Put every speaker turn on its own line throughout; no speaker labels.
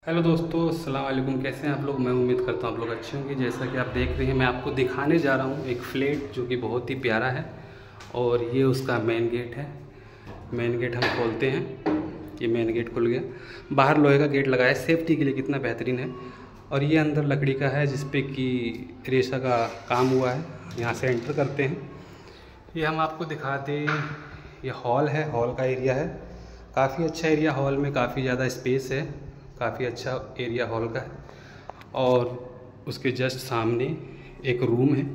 Hello दोस्तों, अस्सलाम वालेकुम। कैसे हैं आप लोग? मैं उम्मीद करता हूँ आप लोग अच्छे होंगे। जैसा कि आप देख रहे हैं, मैं आपको दिखाने जा रहा हूँ एक फ्लैट जो कि बहुत ही प्यारा है। और ये उसका मेन गेट है। मेन गेट हम खोलते हैं। ये मेन गेट खुल गया। बाहर लोहे का गेट लगा है सेफ्टी के लिए, कितना बेहतरीन है। और ये अंदर लकड़ी का है जिस पे कि रेशा का काम हुआ है। यहाँ से एंटर करते हैं। ये हम आपको दिखाते हैं, ये हॉल है। हॉल का एरिया है, काफ़ी अच्छा एरिया। हॉल में काफ़ी ज़्यादा स्पेस है, काफ़ी अच्छा एरिया हॉल का है। और उसके जस्ट सामने एक रूम है।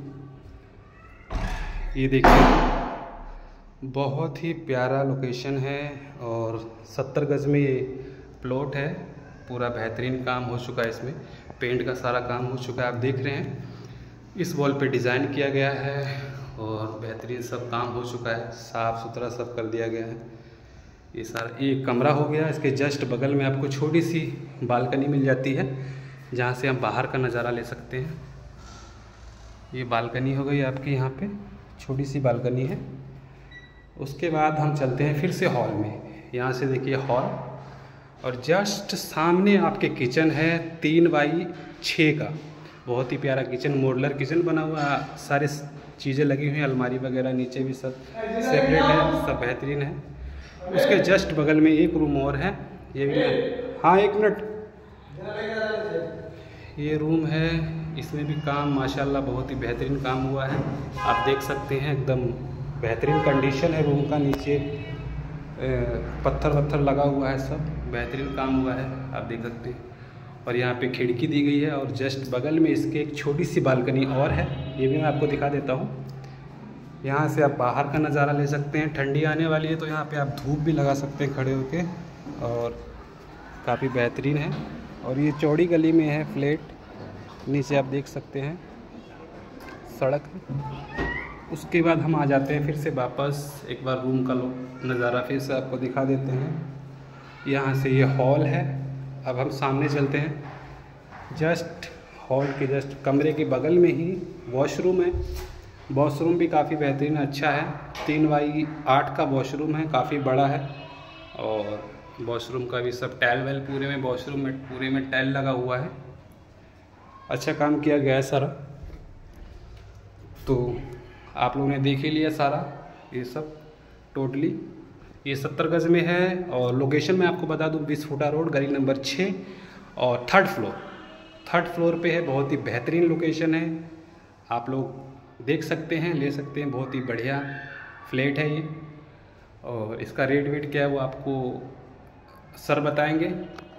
ये देखिए, बहुत ही प्यारा लोकेशन है। और 70 गज में ये प्लॉट है। पूरा बेहतरीन काम हो चुका है, इसमें पेंट का सारा काम हो चुका है। आप देख रहे हैं, इस वॉल पे डिज़ाइन किया गया है और बेहतरीन सब काम हो चुका है। साफ़ सुथरा सब कर दिया गया है। ये सारा एक कमरा हो गया। इसके जस्ट बगल में आपको छोटी सी बालकनी मिल जाती है, जहाँ से हम बाहर का नज़ारा ले सकते हैं। ये बालकनी हो गई आपकी, यहाँ पे छोटी सी बालकनी है। उसके बाद हम चलते हैं फिर से हॉल में। यहाँ से देखिए हॉल, और जस्ट सामने आपके किचन है 3x6 का। बहुत ही प्यारा किचन, मॉड्यूलर किचन बना हुआ है। सारे चीज़ें लगी हुई हैं, अलमारी वगैरह नीचे भी सब सेपरेट है, सब बेहतरीन है। उसके जस्ट बगल में एक रूम और है। ये भी हाँ, 1 मिनट। ये रूम है, इसमें भी काम माशाल्लाह बहुत ही बेहतरीन काम हुआ है। आप देख सकते हैं, एकदम बेहतरीन कंडीशन है रूम का। नीचे पत्थर वत्थर लगा हुआ है, सब बेहतरीन काम हुआ है, आप देख सकते हैं। और यहाँ पे खिड़की दी गई है, और जस्ट बगल में इसके एक छोटी सी बालकनी और है। ये भी मैं आपको दिखा देता हूँ। यहाँ से आप बाहर का नज़ारा ले सकते हैं। ठंडी आने वाली है तो यहाँ पे आप धूप भी लगा सकते हैं खड़े होके, और काफ़ी बेहतरीन है। और ये चौड़ी गली में है फ्लैट। नीचे आप देख सकते हैं सड़क है। उसके बाद हम आ जाते हैं फिर से वापस, एक बार रूम का नज़ारा फिर से आपको दिखा देते हैं। यहाँ से ये हॉल है। अब हम सामने चलते हैं। जस्ट हॉल के जस्ट कमरे के बगल में ही वॉशरूम है। वॉशरूम भी काफ़ी बेहतरीन अच्छा है। 3x8 का वॉशरूम है, काफ़ी बड़ा है। और वॉशरूम का भी सब टाइल वेल पूरे में, वॉशरूम में पूरे में टाइल लगा हुआ है। अच्छा काम किया गया है सारा। तो आप लोगों ने देख ही लिया सारा ये सब टोटली। ये 70 गज में है। और लोकेशन मैं आपको बता दूं, 20 फुटा रोड, गली नंबर 6 और 3rd फ्लोर पे है। बहुत ही बेहतरीन लोकेशन है, आप लोग देख सकते हैं, ले सकते हैं। बहुत ही बढ़िया फ्लैट है ये। और इसका रेट वेट क्या है वो आपको सर बताएंगे।